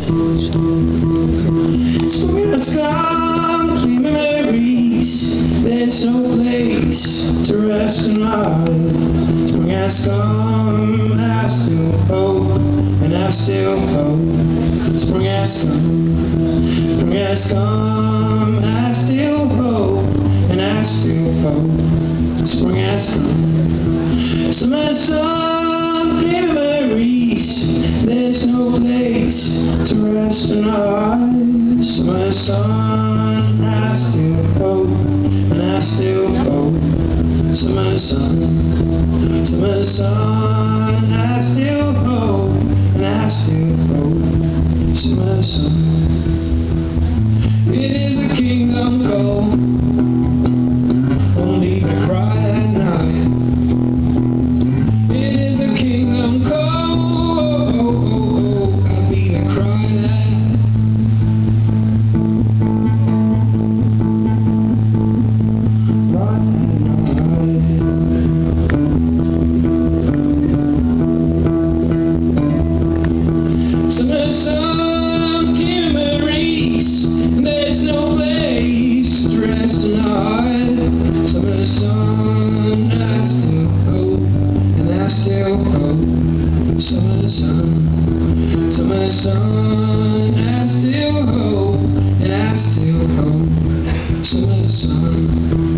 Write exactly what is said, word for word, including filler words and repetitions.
Spring has come, clean memories. There's no place to rest and hide. Spring has come, I still hope, and I still hope. Spring has come, spring has come, I still hope, and I still hope. Spring has come. Summer sun, clear memories. There's no place to rest and hide. Summer sun, I still hope, and I still hope. Summer sun, summer sun, I still hope, and I still hope. Summer sun. It is a kingdom call. Won't leave me cry at night. It is a kingdom call. I'll be the cry at night. Summer sun, clear memories. There's no place to rest and hide. Summer sun, I still hope, and I still hope. Summer sun, summer sun, I still hope, and I still hope. Summer sun.